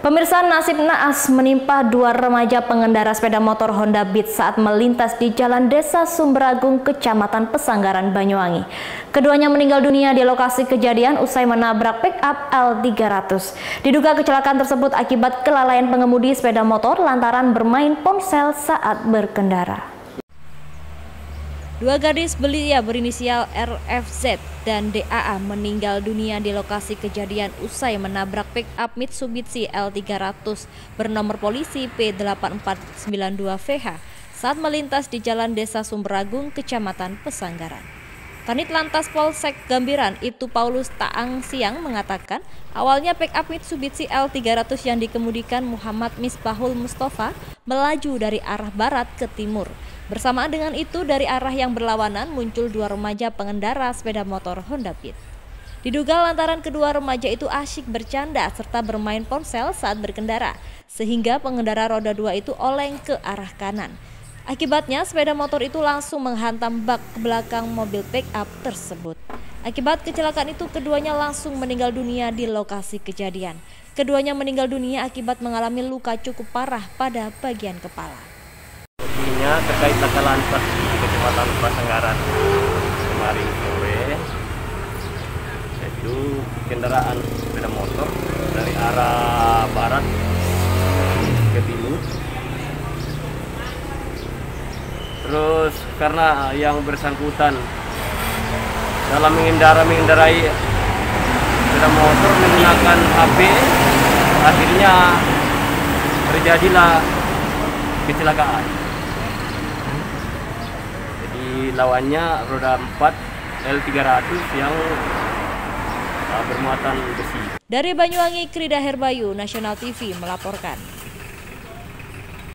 Pemirsa, nasib naas menimpa dua remaja pengendara sepeda motor Honda Beat saat melintas di Jalan Desa Sumberagung, Kecamatan Pesanggaran, Banyuwangi. Keduanya meninggal dunia di lokasi kejadian usai menabrak pick-up L300. Diduga kecelakaan tersebut akibat kelalaian pengemudi sepeda motor lantaran bermain ponsel saat berkendara. Dua gadis belia berinisial RFZ dan DAA meninggal dunia di lokasi kejadian usai menabrak pick-up Mitsubishi L300 bernomor polisi P8492VH saat melintas di Jalan Desa Sumberagung, Kecamatan Pesanggaran. Kanit Lantas Polsek Gambiran Ibtu Paulus Taang Siang mengatakan awalnya pick-up Mitsubishi L300 yang dikemudikan Muhammad Misbahul Mustafa melaju dari arah barat ke timur. Bersamaan dengan itu, dari arah yang berlawanan muncul dua remaja pengendara sepeda motor Honda Beat. Diduga lantaran kedua remaja itu asyik bercanda serta bermain ponsel saat berkendara, sehingga pengendara roda 2 itu oleng ke arah kanan. Akibatnya sepeda motor itu langsung menghantam bak ke belakang mobil pick-up tersebut. Akibat kecelakaan itu keduanya langsung meninggal dunia di lokasi kejadian. Keduanya meninggal dunia akibat mengalami luka cukup parah pada bagian kepala. Terkait laka lantas di Kecamatan Pesanggaran kemarin sore, yaitu kendaraan sepeda motor dari arah barat ke timur. Terus karena yang bersangkutan dalam mengendarai sepeda motor menggunakan HP, akhirnya terjadilah kecelakaan. Lawannya roda 4 L300 yang bermuatan besi. Dari Banyuwangi, Krida Herbayu, Nasional TV melaporkan.